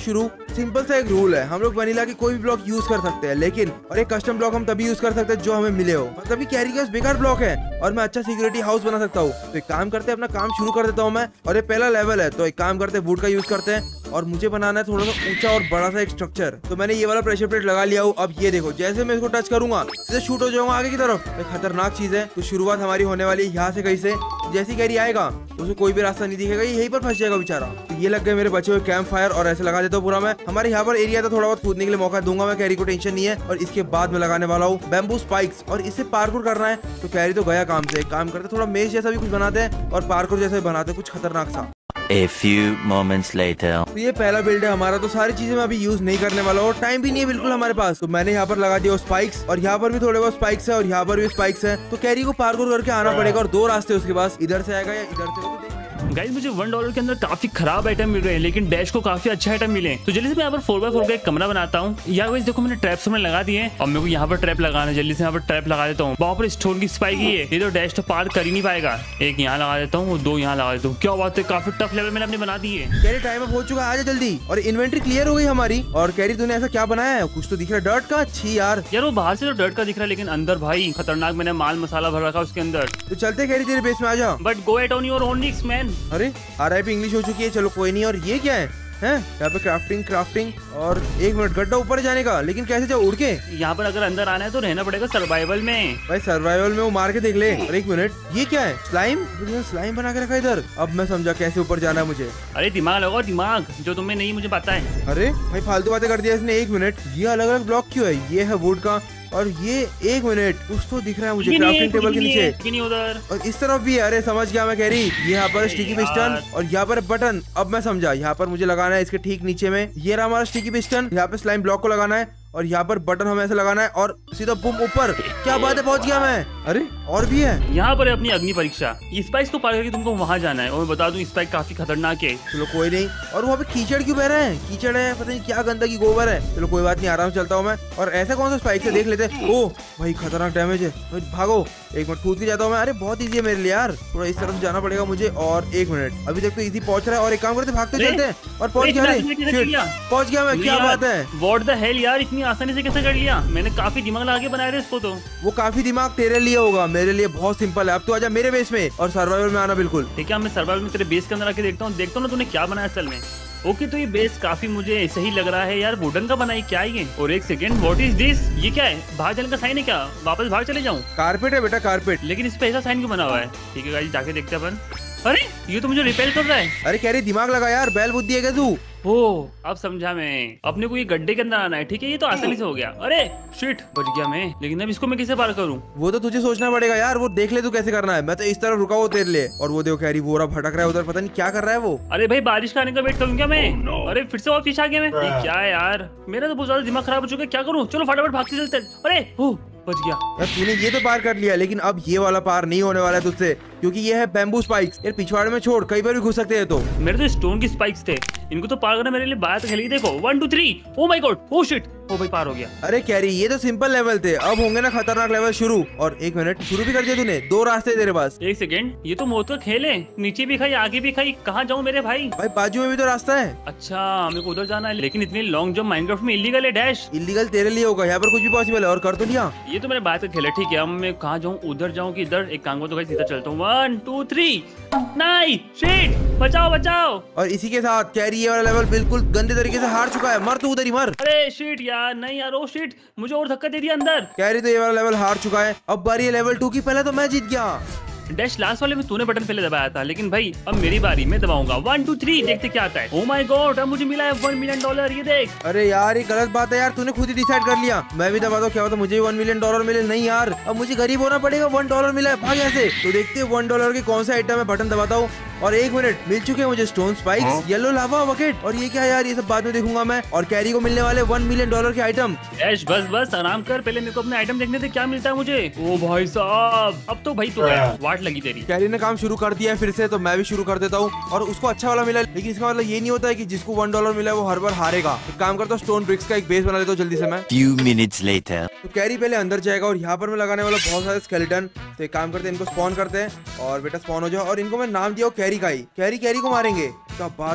सिंपल सा एक रूल है, हम लोग वनीला की कोई भी ब्लॉक यूज कर सकते हैं, लेकिन और एक कस्टम ब्लॉक हम तभी यूज कर सकते हैं जो हमें मिले हो। मतलब कि कैरी के पास बेकार ब्लॉक है और मैं अच्छा सिक्योरिटी हाउस बना सकता हूँ। तो एक काम करते हैं, अपना काम शुरू कर देता हूँ मैं। और ये पहला लेवल है, तो एक काम करते हैं वुड का यूज करते हैं और मुझे बनाना है थोड़ा सा ऊंचा और बड़ा सा एक स्ट्रक्चर। तो मैंने ये वाला प्रेशर प्लेट लगा लिया हूँ। अब ये देखो, जैसे मैं इसको टच करूंगा सीधे शूट हो जाऊंगा आगे की तरफ। एक खतरनाक चीज है। तो शुरुआत हमारी होने वाली है यहाँ से कहीं से। जैसी कैरी आएगा उसे कोई भी रास्ता नहीं दिखेगा, यहीं पर फंस जाएगा बेचारा। तो ये लग गए मेरे बचे हुए कैंप फायर और ऐसे लगा देता हूँ पूरा मैं। हमारे यहाँ पर एरिया था, थोड़ा बहुत कूदने के लिए मौका दूंगा मैं कैरी को, टेंशन नहीं है। और इसके बाद मैं लगाने वाला हूँ बैम्बू स्पाइक्स और इससे पार्कोर करना है। तो कैरी तो गया काम से। एक काम करते थोड़ा मेज जैसा भी कुछ बनाते हैं और पार्कोर जैसा भी बनाते हैं कुछ खतरनाक सा। A few moments later. तो ये पहला बिल्ड है हमारा। तो सारी चीजें मैं अभी यूज नहीं करने वाला हूँ, टाइम भी नहीं है बिल्कुल हमारे पास। तो मैंने यहाँ पर लगा दिया स्पाइक्स और यहाँ पर भी थोड़े बहुत स्पाइक्स है और यहाँ पर भी स्पाइक्स है। तो कैरी को पार्कोर करके आना पड़ेगा और 2 रास्ते उसके पास, इधर से आएगा या इधर से। तो गाइस मुझे $1 के अंदर काफी खराब आइटम मिल रहे हैं, लेकिन डैश को काफी अच्छा आइटम मिले। तो जल्दी से मैं यहाँ पर 4x4 का एक कमरा बनाता हूँ। यहाँ गाइस देखो, मैंने ट्रैप्स में लगा दिए और मेरे को यहाँ पर ट्रैप लगाना है। जल्दी से यहाँ पर ट्रैप लगा देता हूँ। वहाँ पर स्टोन की स्पाइक ही है, ये तो डैश तो पार कर ही नहीं पाएगा। एक यहाँ लगा देता हूँ, 2 यहाँ लगा देता हूँ। क्या बात है, काफी टफ लेवल मैंने अपने बना दी है। कैरी टाइम अप हो चुका है, आजा जल्दी। और इन्वेंटरी क्लियर हो गई हमारी। और कैरी तूने ऐसा क्या बनाया है? कुछ तो दिख रहा है डर्ट का। अच्छी यार वो बाहर से तो डर्ट का दिख रहा है, लेकिन अंदर भाई खतरनाक मैंने माल मसाला भर रखा उसके अंदर। तो चलते कैरी तेरे बेस में आजा। But go at on your own risk man. अरे RIP इंग्लिश हो चुकी है, चलो कोई नहीं। और ये क्या है? यहाँ पे क्राफ्टिंग और 1 मिनट गड्ढा ऊपर जाने का, लेकिन कैसे जाओ? उड़ के? यहाँ पर अगर अंदर आना है तो रहना पड़ेगा सर्वाइवल में। भाई सर्वाइवल में वो मार के देख ले। और 1 मिनट, ये क्या है? स्लाइम बना के रखा इधर। अब मैं समझा कैसे ऊपर जाना है मुझे। अरे दिमाग लगाओ, दिमाग जो तुम्हें नहीं मुझे पता है। अरे भाई फालतू बातें कर दिया इसने। 1 मिनट, ये अलग अलग ब्लॉक क्यों है? ये है वुड का और ये 1 मिनट कुछ तो दिख रहा है मुझे क्राफ्टिंग टेबल के नीचे उधर। और इस तरफ भी है। अरे समझ गया मैं कैरी, ये यहाँ पर स्टिकी पिस्टन और यहाँ पर बटन। अब मैं समझा, यहाँ पर मुझे लगाना है इसके ठीक नीचे में। ये रहा हमारा स्टिकी पिस्टन। यहाँ पे स्लाइम ब्लॉक को लगाना है और यहाँ पर बटन हमें ऐसे लगाना है और सीधा बुम ऊपर। क्या बात है, पहुंच गया मैं। अरे और भी है यहाँ पर अपनी अग्नि परीक्षा। स्पाइस को पार करके तुमको वहाँ जाना है और मैं बता दूं स्पाइस काफी खतरनाक है। चलो कोई नहीं। और वहाँ पे कीचड़ क्यों बह रहा है? कीचड़ है, पता नहीं क्या गंदा की गोबर है। चलो कोई बात नहीं, आराम से चलता हूँ मैं। और ऐसा कौन सा स्पाइक से देख लेते हैं। ओ भाई खतरनाक डैमेज है, भागो। 1 मिनट कूद के जाता हूँ मैं। अरे बहुत ईजी है मेरे लिए यार, थोड़ा इस तरफ जाना पड़ेगा मुझे। और 1 मिनट, अभी तक तो इजी पहुंच रहा है। और एक काम करते भागते चलते हैं और पहुंच गया। पहुंच गया मैं, क्या बात है। व्हाट द हेल यार, इतनी आसानी से कैसे कर लिया? मैंने काफी दिमाग लगा के बनाया था इसको। तो वो काफी दिमाग तेरे लिए होगा, मेरे लिए बहुत सिंपल है। अब तो आजा मेरे बेस में और सर्वाइवल में आना बिल्कुल। ठीक है, मैं सर्वाइवल में तेरे बेस के अंदर आके देखता हूँ ना तूने क्या बनाया असल में। ओके, तो ये बेस काफी मुझे सही लग रहा है यार। वुडन का बनाई क्या है ये? और 1 सेकंड, व्हाट इज दिस? ये क्या है? बाहर जाने का साइन है क्या? वापस बाहर चले जाऊं? कारपेट है बेटा, कारपेट। लेकिन इस पे ऐसा साइन क्यों बना हुआ है? ठीक है गाइस, जाके देखते हैं अपन। अरे ये तो मुझे रिपेल कर रहा है। अरे कैरी दिमाग लगा यार, बैल बुद्धि है क्या तू? ओ अब समझा मैं। अपने को ये गड्ढे के अंदर आना है। ठीक है, ये तो आसानी से हो गया। अरे शिट, बच गया मैं। लेकिन अब इसको मैं कैसे पार करूं? वो तो तुझे सोचना पड़ेगा यार, वो देख ले तू कैसे करना है। मैं तो इस तरफ रुका हुआ तेरे लिए। और वो देखो कैरी वो रहा भटक रहा है उधर, पता नहीं क्या कर रहा है वो। अरे भाई बारिश का आने का वेट करूँ क्या मैं? अरे फिर से और पीछे आ गया मैं। ये क्या है यार, मेरा तो बहुत ज्यादा दिमाग खराब हो चुका है। क्या करूँ? चलो फटाफट भागते चलते। अरे बच गया यार। तूने ये तो पार कर लिया, लेकिन अब ये वाला पार नहीं होने वाला है तुझसे, क्योंकि ये है बैम्बू स्पाइक्स। यार पिछवाड़े में छोड़, कहीं पर भी घुस सकते हैं। तो मेरे तो स्टोन की स्पाइक्स थे, इनको तो पार करना मेरे लिए बात खेली। देखो 1 2 3, oh my god, oh shit, ओ भाई पार हो गया। अरे कैरी ये तो सिंपल लेवल थे, अब होंगे ना खतरनाक लेवल शुरू। और 1 मिनट, शुरू भी कर दिया तूने। 2 रास्ते तेरे पास। 1 सेकंड, ये तो मौत का खेल है। नीचे भी खाई आगे भी खाई, कहाँ जाऊँ मेरे भाई? भाई बाजू में भी तो रास्ता है। अच्छा मेरे को उधर जाना है, लेकिन इतनी लॉन्ग जंप माइनक्राफ्ट में इलीगल है। डैश इलीगल तेरे लिए होगा, यहाँ पर कुछ भी पॉसिबल है। और कर तो लिया। ये तो मेरे बात का खेल है। ठीक है, अब मैं कहाँ जाऊँ? उधर जाऊँ कि इधर? एक काम को तो भाई सीधा चलता हूँ। 1 2 3, नहीं शिट, बचाओ बचाओ। और इसी के साथ कैरी ये वाला लेवल बिल्कुल गंदे तरीके से हार चुका है। मर तू उधर ही मर। अरे शिट यार, नहीं यार, ओ शिट, मुझे और धक्का दे दिया अंदर। कैरी तो ये वाला लेवल हार चुका है। अब बारी है लेवल 2 की। पहले तो मैं जीत गया। डैश लास्ट वाले में तूने बटन पहले दबाया था, लेकिन भाई अब मेरी बारी, मैं दबाऊंगा। 1 2 3, देखते क्या आता है। ओ माय गॉड, अब मुझे मिला है $1 मिलियन। ये देख। अरे यार ये गलत बात है यार, तूने खुद ही डिसाइड कर लिया। मैं भी दबा दो, क्या होता मुझे भी $1 मिलियन मिले। नहीं यार, अब मुझे गरीब होना पड़ेगा। $1 मिला है, भाग यहाँ से। तो देखते हैं $1 के कौन सा आइटम है। बटन दबाता हूँ और 1 मिनट, मिल चुके हैं मुझे stone spikes, yellow lava bucket. और ये क्या यार, ये सब बाद में देखूंगा मैं। और कैरी को मिलने वाले $1 मिलियन के आइटम। डैश बस बस आराम कर, पहले मेरे को अपने आइटम देखने दे, क्या मिलता है मुझे। ओ भाई साहब, अब तो भाई तो वाट लगी तेरी। कैरी ने काम शुरू कर दिया है फिर से, तो मैं भी शुरू कर देता हूँ। और उसको अच्छा वाला मिला, लेकिन इसका मतलब ये नहीं होता है कि जिसको $1 मिला है वो हर बार हारेगा। एक काम करता हूँ, स्टोन ब्रिक्स का एक बेस बना लेता हूँ जल्दी से मैं। Few minutes later. तो कैरी पहले अंदर जाएगा और यहाँ पर मैं लगाने वाला बहुत सारे स्केलेटन। तो एक काम करते हैं, इनको स्पॉन करते हैं। और बेटा स्पॉन हो जाओ। और इनको मैं नाम दिया कैरी का ही। कैरी को मारेंगे, क्या बात है।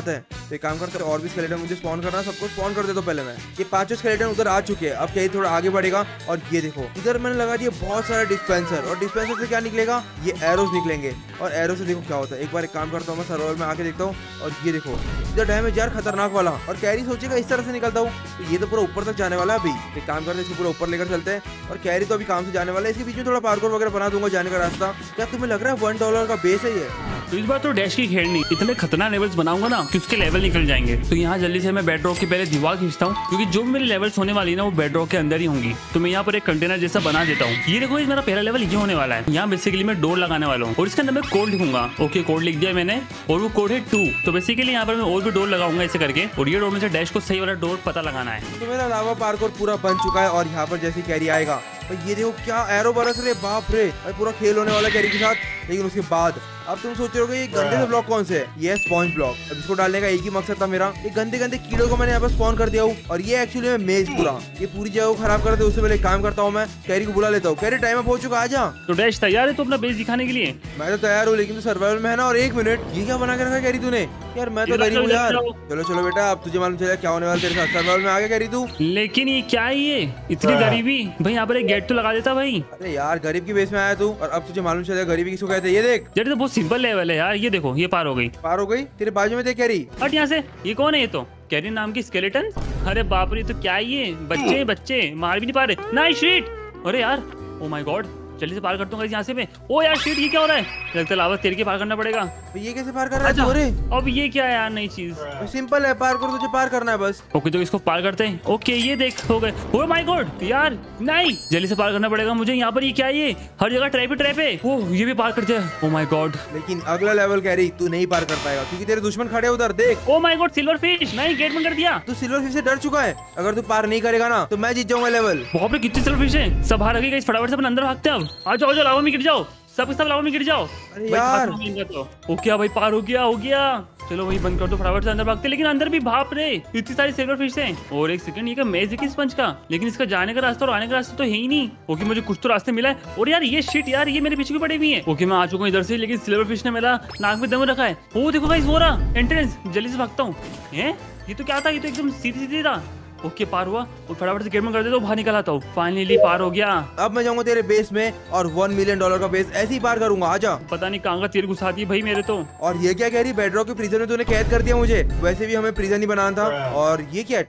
तो एक काम करते हैं, और भी स्केलेटन मुझे स्पॉन करना, सबको स्पॉन कर देता हूं पहले मैं। ये 5 स्केलेटन उधर आ चुके हैं, अब कैरी थोड़ा आगे बढ़ेगा और ये देखो इधर मैंने लगा दिया बहुत सारा डिस्पेंसर, और डिस्पेंसर से क्या निकलेगा, ये एरोस निकलेंगे, और एरो से देखो क्या होता है। एक बार एक काम करता हूँ, मैं सर्वर में आके देखता हूँ, और ये देखो इधर डैमेज यार खतरनाक वाला, और कैरी सोचेगा इस तरह से निकलता हूँ, तो ये तो पूरा ऊपर तक जाने वाला है। अभी एक काम करते हैं, इसको पूरा ऊपर लेकर चलते हैं, और कैरी तो अभी काम से जाने वाला है। इसके बीच में थोड़ा पार्कोर वगैरह बना दूंगा जाने का रास्ता। क्या तुम्हें लग रहा है $1 का बेस है ये? तो इस बार तो डैश की खेल नहीं, इतने खतरनाक लेवल्स बनाऊंगा ना कि उसके लेवल निकल जाएंगे। तो यहाँ जल्दी से मैं बेड रॉक की पहले दीवार खींचता हूँ, क्योंकि जो भी मेरी लेवल्स होने वाली ना वो बेड रॉक के अंदर ही होंगी। तो मैं यहाँ पर एक कंटेनर जैसा बना देता हूँ। ये देखो, मेरा पहला लेवल ये होने वाला है। यहाँ बेसिकली मैं डोर लगाने वाला हूँ, और इसके अंदर मैं कोड लिखूंगा। ओके, कोड लिख दिया मैंने, और वो कोड है 2। तो बेसिकली यहाँ पर मैं और भी डोर लगाऊंगा ऐसे करके, और ये डोर में से डैश को सही वाला डोर पता लगाना है। तो मेरा लावा पार्कोर पूरा बन चुका है, और यहाँ पर जैसे कैरी आएगा तो ये देखो क्या एरो बरस रहे, बाप रे, पूरा खेल होने वाला कैरी के साथ। लेकिन उसके बाद अब तुम सोच रहे होगे ये गंदे से ब्लॉक कौन से है? ये है स्पॉन्ज ब्लॉक। अब इसको डालने का एक ही मकसद था मेरा, ये गंदे गंदे कीड़ों को मैंने यहाँ पर स्पॉन कर दिया हूँ, और ये एक्चुअली में मेज पूरा ये पूरी जगह को खराब कर दे। उससे पहले काम करता हूँ, मैं कैरी को बुला लेता हूँ। कैरी टाइम अप हो चुका, आजा। तो डैश तैयार है तो अपना बेस दिखाने के लिए? मैं तो तैयार हूँ, लेकिन तू सर्वाइवल में है ना। और एक मिनट, ये क्या बना के रखा है कैरी तूने? यार मैं तो गरीब हूँ यार। चलो चलो बेटा, अब तुझे मालूम चला क्या होने वाला तेरे साथ। सर्वाइवल में आ गया कैरी तू? लेकिन ये क्या है, ये इतनी गरीबी? भाई यहाँ पर एक गेट तो लगा देता भाई। अरे यार गरीब की बेस में आया तू, और अब तुझे मालूम चला गरीबी किसको कहते हैं। ये देख, जेट तो बहुत सिंपल लेवल है यार। ये देखो, ये पार हो गई। पार हो गई, तेरे बाजू में देख कैरी। हट यहाँ से। ये कौन है? ये तो कैरी नाम की स्केलेटन। अरे बाप रे, तो क्या है ये? बच्चे बच्चे मार भी नहीं पा रहे। Nice sheet. अरे यार, ओ माय गॉड, जल्दी से पार करता हूँ यहाँ से मैं। ओ यार शीट, ये क्या हो रहा है? लगता है लावा तेरे के पार करना पड़ेगा। ये कैसे पार कर रहा है? अरे अब ये क्या है यार, नई चीज? सिंपल है, पार कर, तुझे पार करना है बस। ओके, तो इसको पार करते हैं। ओके, ये देख हो गए। ओ माय गॉड यार, नहीं, जल्दी से पार करना पड़ेगा मुझे। यहाँ पर ये क्या है? ये हर जगह ट्रैप है। ओह, ये भी पार करते हैं। ओ माय गॉड, लेकिन अगला लेवल कैरी तू नहीं पार कर पाएगा, क्योंकि तेरे दुश्मन खड़े उधर देख। Oh my god, silver fish. नहीं, गेट बंद कर दिया। तू सिल्वर फिश से डर चुका है। अगर तू पार नहीं करेगा ना तो मैं जीत जाऊंगा लेवल। वहाँ पे कितनी सिल्वर फिश है? सब बाहर रखेगा, इस फटाफट से अपन अंदर भागते हैं। अब आ जाओ, लावा में गिर जाओ, सब लावा में गिर जाओ। अरे भाई, यार। खत्म हो गया तो। ओ क्या भाई, पार हो गया। चलो वही बंद कर दो, फटाफट से अंदर भागते। लेकिन अंदर भी बाप रे, इतनी सारी सिल्वर फिश हैं। और एक सेकंड, ये क्या मेज है किस पंच का? लेकिन इसका जाने का रास्ता और आने का रास्ता तो है ही नहीं। ओके, मुझे कुछ तो रास्ते मिला है। और यार ये शिट यार, ये मेरे पीछे भी पड़ी हुई है। ओके, मैं आ चुका हूँ इधर से, लेकिन सिल्वर फिश ने मेरा नाक में दम रखा है। वो देखो गाइस, वो रहा एंट्रेंस। जल्दी से भागता हूँ। ये तो क्या था? ये तो एकदम सीधी था। ओके, पार हुआ, और फटाफट से गेट में कर देता हूँ, बाहर निकल आता हूँ। फाइनली पार हो गया। अब मैं जाऊंगा तेरे बेस में, और $1 मिलियन का बेस ऐसे ही पार करूंगा। आजा। पता नहीं कहाँ का तीर घुसा दी भाई मेरे तो। और ये क्या कह रही, बेडरॉक के प्रिजन में तूने कैद कर दिया मुझे। वैसे भी हमें प्रिजन ही बनाना था। और ये क्या,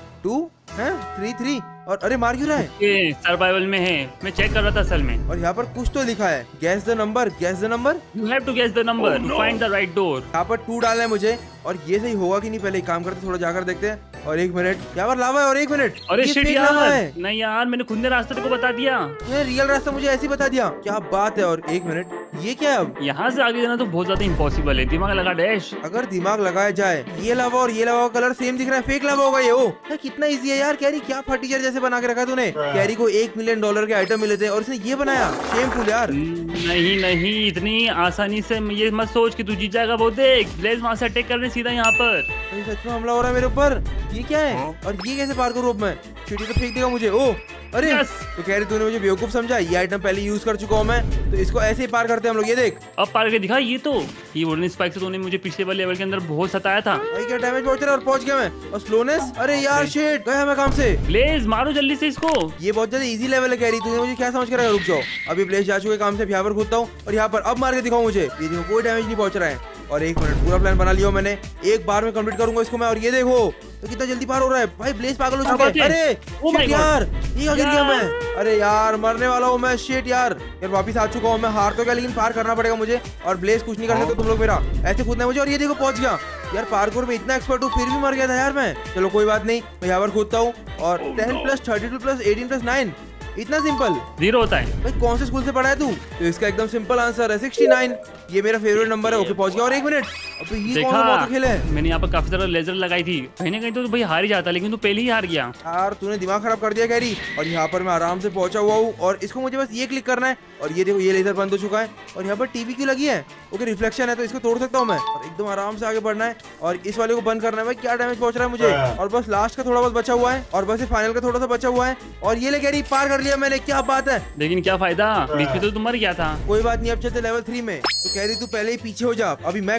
2 है 3 और अरे मार क्यों रहा है? ये सर्वाइवल में है, मैं चेक कर रहा था असल में। और यहाँ पर कुछ तो लिखा है, guess the number. You have to guess the number to find the right door. यहाँ पर 2 डालना है मुझे, और ये सही होगा कि नहीं पहले एक काम करते, थोड़ा जाकर देखते हैं। और 1 मिनट, यहाँ पर लावा है। और 1 मिनट, अरे ये शिट fake यार, लावा है। नहीं यार, मैंने खुद ने रास्ते को बता दिया। ये रियल रास्ता मुझे ऐसे ही बता दिया, क्या बात है। और 1 मिनट, ये क्या है? अब यहाँ से आगे जाना तो बहुत ज्यादा इम्पॉसिबल है। दिमाग लगा डैश। अगर दिमाग लगाया जाए, ये लावा और ये लावा का कलर सेम दिख रहा है, फेक लावा होगा ये। ओ कितना इजी है यार कैरी, क्या फर्टीचर जैसे बना के रखा तूने। कैरी को $1 मिलियन के आइटम मिले थे, और इसने ये बनाया। शेमफुल यार। नहीं, इतनी आसानी से ये मत सोच कि तू जीत जाएगा। वो देख, ब्लेज वहां से अटैक करने सीधा यहाँ पर। सच में हमला हो रहा है मेरे ऊपर। ये क्या है? और ये कैसे पार करूँ अब मैं? चीटी तो फेंक देगा मुझे। ओ अरे तो कह रही तूने मुझे बेवकूफ समझा। ये आइटम पहले यूज कर चुका हूँ मैं, तो इसको ऐसे ही पार करते हैं हम लोग। ये देख, अब पार करके दिखा। ये वुडन स्पाइक से तूने मुझे पिछले वाले लेवल के अंदर बहुत सताया था। भाई क्या डैमेज पहुंच रहा है, और पहुंच गया मैं। और स्लोनेस, अरे यार शिट, गया मैं काम से। ब्लेज मारो जल्दी से इसको। ये बहुत ज्यादा इजी लेवल है कह रही, तूने मुझे क्या समझ कर? रुक जाओ, अभी ब्लेज जा चुके काम से, यहाँ पर कूदता हूँ, और यहाँ पर अब मार के दिखाऊं मुझे। ये देखो, कोई डैमेज नहीं पहुंच रहा है। और 1 मिनट, पूरा प्लान बना लिया मैंने, एक बार में कंप्लीट करूंगा इसको मैं। और ये देखो तो कितना जल्दी पार हो रहा है भाई। ब्लेज पागल हो चुका है। अरे शिट यार, ये क्या गिर गया मैं? अरे यार, मरने वाला हूँ मैं। शिट यार, वापिस आ चुका हूँ मैं। हार तो गया, लेकिन पार करना पड़ेगा मुझे। और ब्लेज कुछ नहीं कर सकते तुम लोग, मेरा ऐसे कूदना है मुझे। और ये देखो पहुंच गया यार। पार्कोर में इतना एक्सपर्ट हूँ, फिर भी मर गया था यार मैं। चलो कोई बात नहीं, मैं यहाँ पर कूदता हूँ। और 10 + 32 + 18 + 9, इतना सिंपल 0 होता है। भाई कौन से स्कूल से पढ़ा है तू? तो इसका एकदम सिंपल आंसर है 69। ये मेरा फेवरेट नंबर है। ओके, पहुंच गया। और 1 मिनट, अबे ये कौन सा खेल है? मैंने यहाँ पर काफी सारा लेजर लगाई थी, कहीं ना कहीं तो भाई हार ही जाता, लेकिन तू पहले ही हार गया यार। तूने दिमाग खराब कर दिया कैरी। और यहाँ पर मैं आराम से पहुंचा हुआ हूँ, और इसको मुझे बस ये क्लिक करना है। और ये देखो, ये लेजर बंद हो चुका है। और यहाँ पर टीवी क्यों लगी है? ओके, रिफ्लेक्शन है, तो इसको तोड़ सकता हूँ मैं। और एकदम आराम से आगे बढ़ना है, और इस वाले को बंद करना है। भाई क्या डैमेज पहुंच रहा है मुझे। और बस लास्ट का थोड़ा बहुत बचा हुआ है, और बस फाइनल का थोड़ा सा बचा हुआ है। और ये ले कैरी, पार कर लिया मैंने, क्या बात है। लेकिन क्या फायदा, बीच में तो तुम मर गया था। कोई बात नहीं, अब चलते लेवल 3 में। तो कह रही तू पहले ही पीछे हो जा, अभी मैं क्लिक करने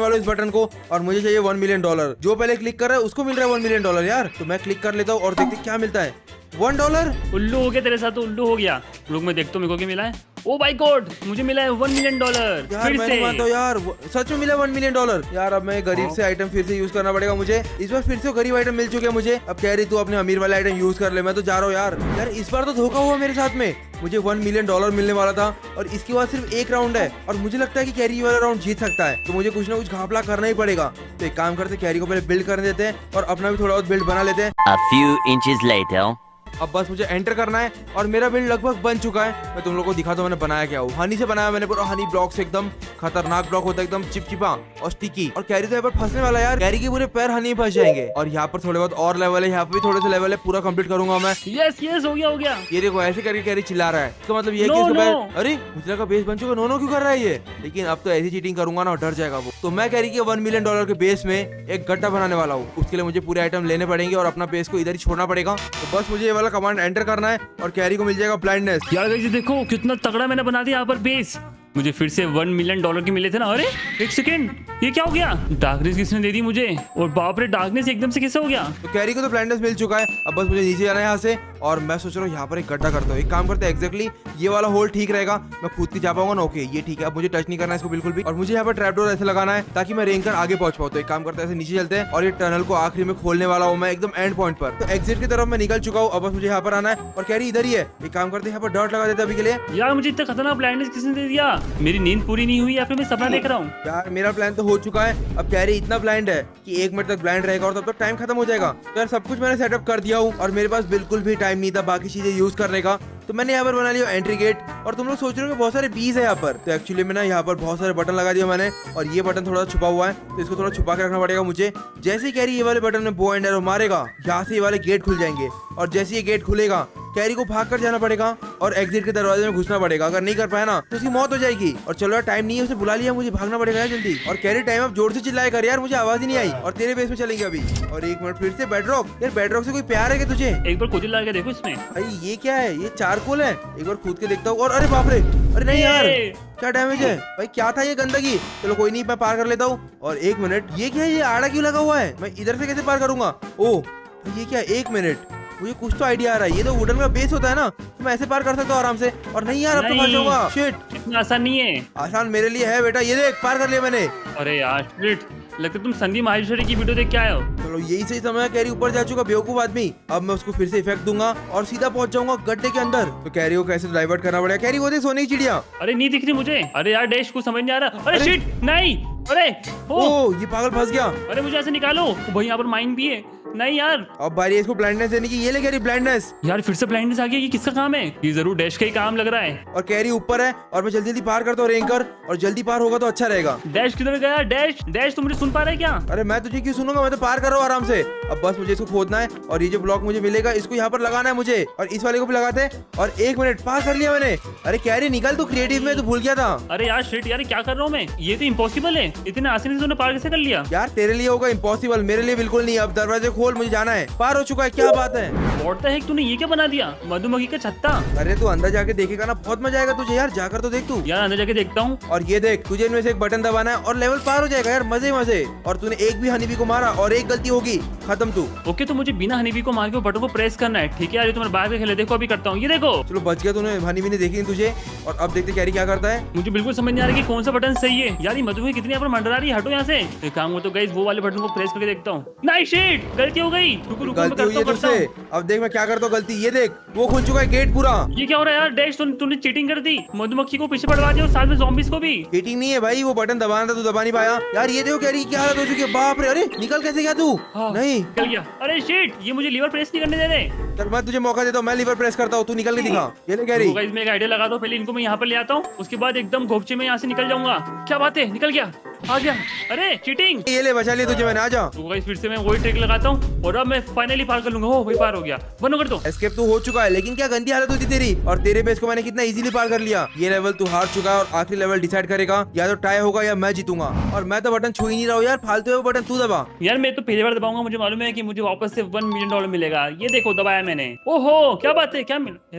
वाला हूँ इस बटन को और मुझे चाहिए $1 मिलियन। जो पहले क्लिक कर रहा है उसको मिल रहा है $1 मिलियन यार। तो मैं क्लिक कर लेता हूँ और देखते क्या मिलता है। $1। उल्लू हो गया तेरे साथ, तो उल्लू हो गया। लोग मैं देखता हूँ मेरे को क्या मिला है। ओ माय गॉड, मुझे मिला है $1 मिलियन यार। फिर मैं से। मानता हूँ यार, सच में मिला $1 मिलियन यार। अब मैं गरीब से आइटम फिर से यूज करना पड़ेगा मुझे। इस बार फिर से गरीब आइटम मिल चुके हैं मुझे। अब कह रही तू अपने अमीर वाले आइटम यूज कर ले, मैं तो जा रहा हूँ यार। यार इस बार तो धोखा हुआ मेरे साथ में। मुझे $1 मिलियन मिलने वाला था और इसके बाद सिर्फ एक राउंड है और मुझे लगता है कि कैरी वाला राउंड जीत सकता है। तो मुझे कुछ ना कुछ घापला करना ही पड़ेगा। तो एक काम करते, कैरी को पहले बिल्ड करने देते हैं और अपना भी थोड़ा बहुत बिल्ड बना लेते हैं। A few inches later. अब बस मुझे एंटर करना है और मेरा बिल्ड लगभग बन चुका है। मैं तुम लोगों को दिखाता हूँ मैंने बनाया क्या हूँ। हनी से बनाया मैंने, पूरा हनी ब्लॉक से, एकदम खतरनाक ब्लॉक होता है, एकदम चिपचिपा और स्टिकी। और कैरी तो यहाँ पर फंसने वाला है यार। कैरी के पूरे पैर हनी में फंस जाएंगे। और यहाँ पर थोड़े बहुत और लेवल है, यहाँ पर भी थोड़े से लेवल है, पूरा कंप्लीट करूंगा मैं। यस यस, हो गया हो गया। ये देखो ऐसे करके कैरी चिल्ला रहा है। इसका मतलब ये है कि No, इसके no. पैर, अरे मुझे का बेस बन चुका। नो क्यों कर रहा है ये? लेकिन अब तो ऐसी चीटिंग करूंगा ना, डर जाएगा वो। तो मैं कैरी के $1 मिलियन के बेस में एक गड्ढा बनाने वाला हूँ। उसके लिए मुझे पूरे आइटम लेने पड़ेंगे और अपना बेस को इधर ही छोड़ना पड़ेगा। तो बस मुझे ये वाला कमांड एंटर करना है और कैरी को मिल जाएगा ब्लाइंडनेस। यार गाइस, ये देखो कितना तगड़ा मैंने बना दिया यहाँ पर बेस। मुझे फिर से $1 मिलियन के मिले थे ना। अरे एक सेकेंड, ये क्या हो गया? डार्कनेस किसने दे दी मुझे? और बाप रे, डार्कनेस एकदम से कैसे हो गया? तो कैरी को तो ब्लाइंडनेस मिल चुका है। अब बस मुझे नीचे जाना है यहाँ से और मैं सोच रहा हूँ यहाँ पर एक गड्ढा करता हूँ। एक काम करते हैं, एग्जैक्टली ये वाला होल ठीक रहेगा। मैं खुद की जा पाऊंगा ना। ओके ये ठीक है। अब मुझे टच नहीं करना है इसको बिल्कुल भी। और मुझे यहाँ पर ट्रैप डोर ऐसे लगाना है ताकि मैं रेंग कर आगे पहुंच पाऊँ। तो एक काम करते हैं, ऐसे नीचे चलते हैं और ये टनल को आखिरी में खोलने वाला हूँ मैं, एकदम एंड पॉइंट पर। तो एग्जिट की तरफ मैं निकल चुका हूँ। अब बस मुझे यहाँ पर आना है और कैरी इधर ही है। एक काम करते हैं, यहाँ पर डॉट लगा देते हैं अभी के लिए। यार मुझे इतना खतरनाक ब्लाइंडनेस किसने दे दिया? मेरी नींद पूरी नहीं हुई या फिर मैं सपना देख रहा हूँ? यार मेरा प्लान तो हो चुका है। अब कैरी इतना ब्लाइंड है कि 1 मिनट तक ब्लाइंड रहेगा और तब तक टाइम खत्म हो जाएगा। तो यार सब कुछ मैंने सेटअप कर दिया हूँ और मेरे पास बिल्कुल भी टाइम नहीं था बाकी चीजें यूज करने का। तो मैंने यहाँ पर बना लिया एंट्री गेट। और तुम लोग सोच रहे हो कि बहुत सारे बीज है यहाँ पर। तो एक्चुअली में ना यहाँ पर बहुत सारे बटन लगा दिया मैंने और ये बटन थोड़ा छुपा हुआ है, तो इसको थोड़ा छुपा के रखना पड़ेगा मुझे। जैसे ही कैरी ये वाले बटन में बो एंड एरो मारेगा, यहाँ से ये वाले गेट खुल जाएंगे और जैसे ये गेट खुलेगा कैरी को भाग कर जाना पड़ेगा और एग्जिट के दरवाजे में घुसना पड़ेगा। अगर नहीं कर पाया ना तो उसकी मौत हो जाएगी। और चलो यार, टाइम नहीं है, उसे बुला लिया, मुझे भागना पड़ेगा यार जल्दी। और कैरी टाइम अब जोर से चिल्लाया कर यार, मुझे आवाज ही नहीं आई। और तेरे बेस में चलेंगे अभी। और 1 मिनट फिर से बेडरॉक। यार बेडरॉक से कोई प्यार है क्या तुझे? एक बार खुद ही लगा के देखो इसमें। भाई ये क्या है? ये चारकोल है। एक बार कूद के देखता हूँ। और अरे बाप रे, अरे नहीं यार, क्या डैमेज है भाई? क्या था ये गंदगी? चलो कोई नहीं, मैं पार कर लेता हूँ। और 1 मिनट, ये क्या है? ये आड़ा क्यों लगा हुआ है? मैं इधर से कैसे पार करूंगा? ओ ये क्या? 1 मिनट, मुझे कुछ तो आइडिया आ रहा है। ये तो वुडन का बेस होता है ना, तो मैं ऐसे पार कर सकता हूँ आराम से। और नहीं यार, अब तो फंस जाऊंगा। शिट, इतना आसान नहीं है। आसान मेरे लिए है बेटा। ये देख, पार कर लिया मैंने। अरे यार शिट, लगता है तुम संदीप माहेश्वरी की वीडियो देख के आए हो। चलो यही सही समय है। कैरी ऊपर जा चुका बेवकूफ आदमी। अब मैं उसको फिर से इफेक्ट दूंगा और सीधा पहुंच जाऊंगा गड्ढे के अंदर। तो कैरी को कैसे डाइवर्ट करना पड़ेगा? कैरी वो देख, सोने की चिड़िया। अरे नहीं दिख रही मुझे। अरे यार डैश को समझ नहीं आ रहा। अरे अरे। शिट, नहीं। अरे ओ ये पागल फंस गया। अरे मुझे ऐसे निकालो। भाई यहाँ पर माइन भी है। नहीं यार, अब बारी है इसको ब्लाइंडनेस देने की। ये ले कैरी, ब्लाइंडनेस। यार फिर से ब्लाइंडनेस आ गया। ये किसका काम है? ये जरूर डैश का ही काम लग रहा है। और कैरी ऊपर है और मैं जल्दी जल्दी पार करता हूँ रेंग कर। और जल्दी पार होगा तो अच्छा रहेगा। डैश किधर गया? डैश डैश, तुम मुझे सुन पा रहे क्या? अरे मैं तुझे क्यों सुनूंगा? मैं तो पार कर रहा हूँ आराम से। अब बस मुझे इसको खोदना है और ये जो ब्लॉक मुझे मिलेगा इसको यहाँ पर लगाना है मुझे। और इस वाले को भी लगाते हैं। और 1 मिनट, पार कर लिया मैंने। अरे कैरी निकल, तू क्रिएटिव में तो भूल गया था। अरे यार शिट यार, क्या कर रहा हूँ मैं? ये तो इम्पॉसिबल है। इतने आसानी से तूने पार कैसे कर लिया? यार तेरे लिए होगा इम्पॉसिबल, मेरे लिए बिल्कुल नहीं। अब दरवाजे खोल, मुझे जाना है। पार हो चुका है, क्या बात है? व्हाट द हेक, तूने ये क्या बना दिया? मधुमक्खी का छत्ता। अरे तू अंदर जाके देखेगा ना, बहुत मजा आएगा तुझे यार। जाकर तो देख तू। यार अंदर जाके देखता हूँ। और ये देख, तुझे इनमें से एक बटन दबाना है और लेवल पार हो जाएगा यार, मजे मजे। और तूने एक भी हनीबी को मारा और एक गलती होगी, खत्म तू। ओके, तो मुझे बिना हनीबी को मार के बटन को प्रेस करना है। ठीक है यार, ये तुम्हारे बाहर के खेले। देखो अभी करता हूँ, ये देखो। चलो बच गया, तूने हनीबी ने देखी नहीं तुझे। और अब देखते कैरी क्या करता है। मुझे बिल्कुल समझ नहीं आ रहा कि कौन सा बटन सही है। यार ये मधुमक्खी कितनी यहाँ पर मंडरा रही है। हटो यहाँ से। एक काम हो तो गाइस, वो वाले बटन को प्रेस करके देखता हूँ। नहीं शिट, गलती हो गई। रुको रुको, मैं गलती हुई करता है हूँ, करता तुझसे। हूँ। अब देख मैं क्या करता हूँ गलती। ये देख, वो खुल चुका है गेट पूरा। ये क्या हो रहा है यार? डैश, तूने चीटिंग कर दी। मधुमक्खी को पीछे पड़वा दिया और साथ में ज़ॉम्बीज़ को भी। चीटिंग नहीं है भाई, वो बटन दबाना था, तू दबा नहीं पाया यार। ये देखो कैरी क्या हालत हो चुकी है। बाप रे, अरे निकल कैसे गया तू? हाँ, नहीं निकल गया। अरे शिट, ये मुझे लीवर प्रेस नहीं करने दे रहे। चल मैं तुझे मौका देता हूँ, मैं लीवर प्रेस करता हूँ, तू निकल के दिखा। ये ले कैरी। तो गाइस मैं एक आइडिया लगा दो। पहले इनको मैं यहाँ पर ले आता हूँ, उसके बाद एकदम घोपचे में यहाँ से निकल जाऊंगा। क्या बात है, निकल गया, आ गया। अरे चीटिंग। ये ले, बचा लिया तुझे मैंने, आ जा। तो गाइस फिर से मैं वही ट्रिक लगाता हूँ और अब मैं फाइनली पार कर लूंगा। हो वही पार हो गया। बंद कर दो। एस्केप तो हो चुका है, लेकिन क्या गंदी हालत हुई थी तेरी। और तेरे बेस को मैंने कितना इजीली पार कर लिया। ये लेवल तू हार चुका है और आखिरी लेवल डिसाइड करेगा, या तो टाई होगा या मैं जीतूंगा। और मैं तो बटन छू ही नहीं रहा हूँ यार, फालतू है वो बटन, तू दबा। यार मैं तो पहली बार दबाऊंगा, मुझे मालूम है कि मुझे वापस से $1 मिलियन मिलेगा। ये देखो दबाया मैंने। ओहो क्या बात है, क्या मिला? अरे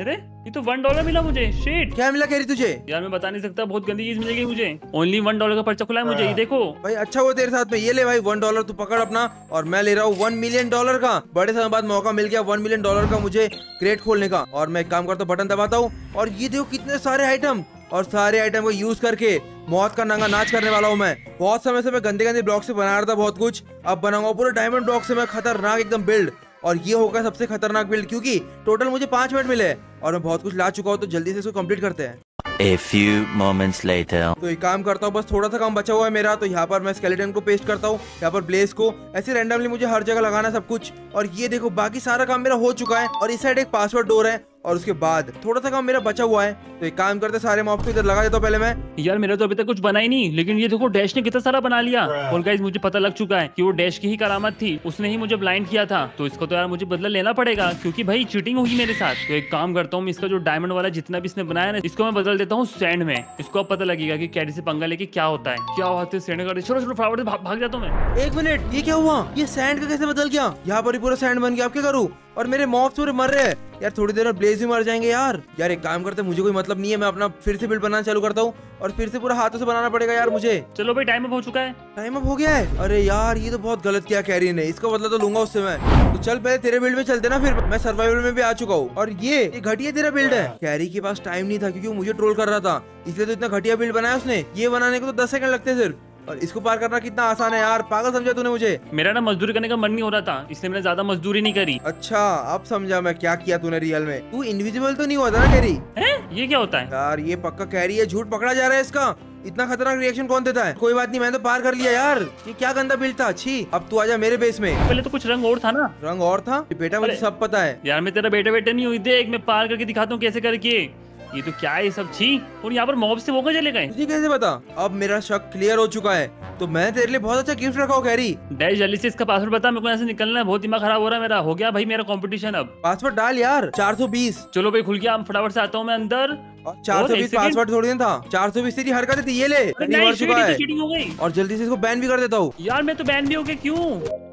ये तो $1 मिला मुझे। शिट क्या मिला कैरी तुझे? यार मैं बता नहीं सकता, बहुत गंदी चीज मिल गई मुझे। ओनली $1 का पर्चा खुला है मुझे, ये देखो। भाई अच्छा हुआ तेरे साथ में, ये ले भाई $1 तू पकड़ अपना, और मैं ले रहा हूँ $1 मिलियन का। बड़े समय बाद मौका मिल गया $1 मिलियन का मुझे क्रेट खोलने का। और मैं एक काम करता हूँ, बटन दबाता हूँ और ये देखो कितने सारे आइटम, और सारे आइटम को यूज करके मौत का नंगा नाच करने वाला हूँ मैं। बहुत समय से मैं गंदे गंदे ब्लॉक से बना रहा था बहुत कुछ, अब बनाऊंगा पूरे डायमंड ब्लॉक से मैं खतरनाक एकदम बिल्ड। और ये होगा सबसे खतरनाक बिल्ड, क्योंकि टोटल मुझे 5 मिनट मिले और मैं बहुत कुछ ला चुका हूँ। तो जल्दी से इसको कंप्लीट करते हैं। A few moments later. तो एक काम करता हूँ, बस थोड़ा सा काम बचा हुआ है मेरा। तो यहाँ पर मैं स्केलेटन को पेस्ट करता हूँ, यहाँ पर ब्लेज को ऐसे रैंडमली मुझे हर जगह लगाना सब कुछ। और ये देखो बाकी सारा काम मेरा हो चुका है। और इस साइड एक पासवर्ड डोर है, और उसके बाद थोड़ा सा काम मेरा बचा हुआ है। तो एक काम करते, सारे मॉब को इधर लगा देता हूँ पहले मैं। यार मेरा तो अभी तक कुछ बना ही नहीं, लेकिन ये देखो डैश ने कितना सारा बना लिया। और गाइस मुझे पता लग चुका है कि वो डैश की ही करामत थी, उसने ही मुझे ब्लाइंड किया था। तो इसको तो यार मुझे बदला लेना पड़ेगा, क्योंकि भाई चीटिंग होगी मेरे साथ। तो एक काम करता हूँ, इसका जो डायमंड वाला जितना भी इसने बनाया ना, इसको मैं बदल देता हूँ सैंड में। इसको अब पता लगेगा कि कैरी से पंगा लेके क्या होता है, क्या होता है सैंड का। चलो चलो फटाफट से भाग जाता हूँ मैं। 1 मिनट, ये क्या हुआ? ये सैंड का कैसे बदल गया? यहाँ पर ही पूरा सैंड बन गया, अब क्या करूँ? और मेरे मॉब्स पूरे मर रहे हैं यार, थोड़ी देर में ब्लेज भी मर जाएंगे यार। यार एक काम करते, मुझे कोई मतलब नहीं है, मैं अपना फिर से बिल्ड बनाना चालू करता हूँ, और फिर से पूरा हाथों से बनाना पड़ेगा यार मुझे। चलो भाई टाइम अप हो चुका है। टाइम अप हो गया है? अरे यार ये तो बहुत गलत किया कैरी ने, इसका बदला तो लूंगा उससे मैं। तो चल पहले तेरे बिल्ड में चलते ना, फिर मैं सर्वाइवल में भी आ चुका हूँ। और ये घटिया तेरा बिल्ड है। कैरी के पास टाइम नहीं था, क्योंकि वो मुझे ट्रोल कर रहा था, इसलिए तो इतना घटिया बिल्ड बनाया उसने। ये बनाने को तो 10 सेकंड लगते सिर्फ, और इसको पार करना कितना आसान है यार। पागल समझा तूने मुझे? मेरा ना मजदूरी करने का मन नहीं हो रहा था, इसलिए मैंने ज्यादा मजदूरी नहीं करी। अच्छा अब समझा मैं क्या किया तूने रियल में। तू इनविजिबल तो नहीं हुआ था ना कैरी? हैं? ये क्या होता है? यार ये पक्का कैरी है, झूठ पकड़ा जा रहा है इसका। इतना खतरनाक रिएक्शन कौन देता है? कोई बात नहीं, मैंने तो पार कर लिया यार। ये क्या गंदा बिल्ड था, अच्छी। अब तू आजा मेरे बेस में। पहले तो कुछ रंग और था ना। रंग और था बेटा, मुझे सब पता है यार मैं तेरा बेटा बेटा नहीं हुई, देख मैं पार करके दिखाता हूँ कैसे करके। ये तो क्या है ये सब, छी। और यहाँ पर मॉब से वो चले गए। तुझे कैसे पता? अब मेरा शक क्लियर हो चुका है। तो मैं तेरे लिए बहुत अच्छा गिफ्ट रखा हूँ कैरी। डैश जल्दी से इसका पासवर्ड बता, मेरे को यहाँ से निकलना है, बहुत दिमाग खराब हो रहा है मेरा। हो गया भाई मेरा कंपटीशन अब। पासवर्ड डाल यार, 420। चलो भाई खुल गया, फटाफट से आता हूँ मैं अंदर। 420 पासवर्ड थोड़ी ना था, 420 तेरी हरकत थी। ये ले, नहीं, मर चुका है। चीटिंग हो गई। और जल्दी से इसको बैन भी कर देता हूँ। यार मैं तो बैन भी हो गया, क्यों?